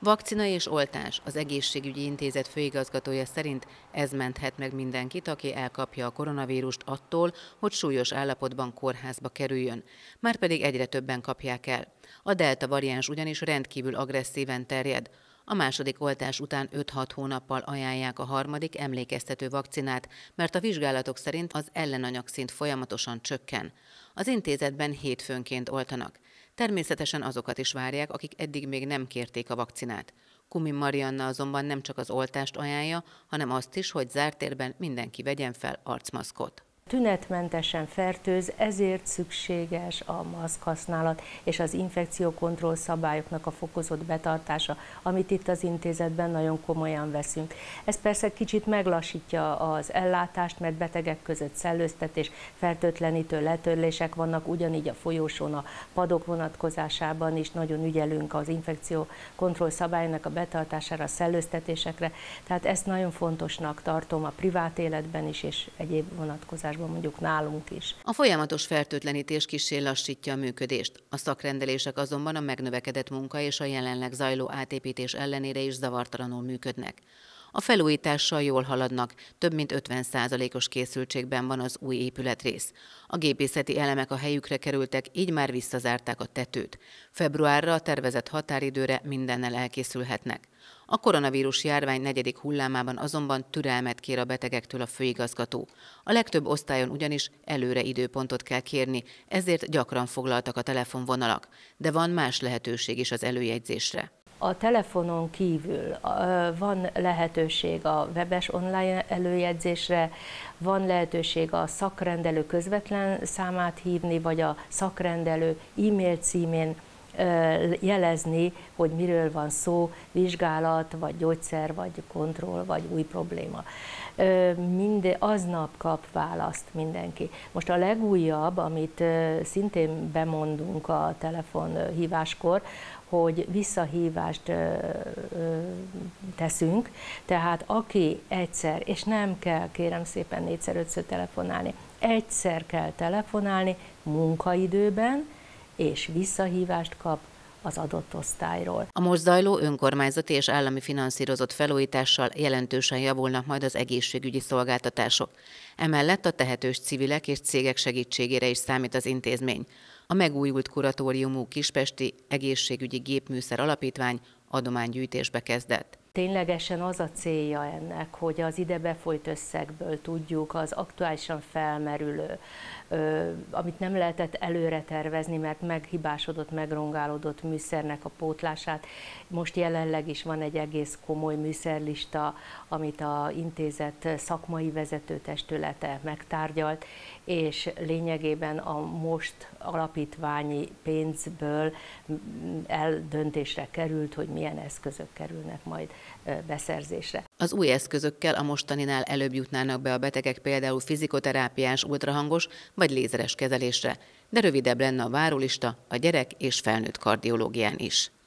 Vakcina és oltás. Az Egészségügyi Intézet főigazgatója szerint ez menthet meg mindenkit, aki elkapja a koronavírust attól, hogy súlyos állapotban kórházba kerüljön. Márpedig egyre többen kapják el. A delta variáns ugyanis rendkívül agresszíven terjed. A második oltás után 5-6 hónappal ajánlják a harmadik emlékeztető vakcinát, mert a vizsgálatok szerint az ellenanyagszint folyamatosan csökken. Az intézetben hétfőnként oltanak. Természetesen azokat is várják, akik eddig még nem kérték a vakcinát. Kumi Marianna azonban nem csak az oltást ajánlja, hanem azt is, hogy zárt térben mindenki vegyen fel arcmaszkot. Tünetmentesen fertőz, ezért szükséges a maszk használat és az infekciókontroll szabályoknak a fokozott betartása, amit itt az intézetben nagyon komolyan veszünk. Ez persze kicsit meglassítja az ellátást, mert betegek között szellőztetés, fertőtlenítő letörlések vannak, ugyanígy a folyosón, a padok vonatkozásában is nagyon ügyelünk az infekciókontroll szabálynak a betartására, a szellőztetésekre, tehát ezt nagyon fontosnak tartom a privát életben is és egyéb vonatkozásban, mondjuk nálunk is. A folyamatos fertőtlenítés kissé lassítja a működést. A szakrendelések azonban a megnövekedett munka és a jelenleg zajló átépítés ellenére is zavartalanul működnek. A felújítással jól haladnak, több mint 50%-os készültségben van az új épületrész. A gépészeti elemek a helyükre kerültek, így már visszazárták a tetőt. Februárra a tervezett határidőre mindennel elkészülhetnek. A koronavírus járvány negyedik hullámában azonban türelmet kér a betegektől a főigazgató. A legtöbb osztályon ugyanis előre időpontot kell kérni, ezért gyakran foglaltak a telefonvonalak, de van más lehetőség is az előjegyzésre. A telefonon kívül van lehetőség a webes online előjegyzésre, van lehetőség a szakrendelő közvetlen számát hívni, vagy a szakrendelő e-mail címén jelezni, hogy miről van szó, vizsgálat, vagy gyógyszer, vagy kontroll, vagy új probléma. Aznap kap választ mindenki. Most a legújabb, amit szintén bemondunk a telefonhíváskor, hogy visszahívást teszünk, tehát aki egyszer, és nem kell kérem szépen 4-5-ször telefonálni, egyszer kell telefonálni munkaidőben, és visszahívást kap az adott osztályról. A most zajló önkormányzati és állami finanszírozott felújítással jelentősen javulnak majd az egészségügyi szolgáltatások. Emellett a tehetős civilek és cégek segítségére is számít az intézmény. A megújult kuratóriumú Kispesti Egészségügyi Gépműszer Alapítvány adománygyűjtésbe kezdett. Ténylegesen az a célja ennek, hogy az ide befolyt összegből tudjuk az aktuálisan felmerülő, amit nem lehetett előre tervezni, mert meghibásodott, megrongálódott műszernek a pótlását. Most jelenleg is van egy egész komoly műszerlista, amit az intézet szakmai vezetőtestülete megtárgyalt, és lényegében a most alapítványi pénzből eldöntésre került, hogy milyen eszközök kerülnek majd beszerzésre. Az új eszközökkel a mostaninál előbb jutnának be a betegek például fizikoterápiás, ultrahangos vagy lézeres kezelésre, de rövidebb lenne a várólista a gyerek és felnőtt kardiológián is.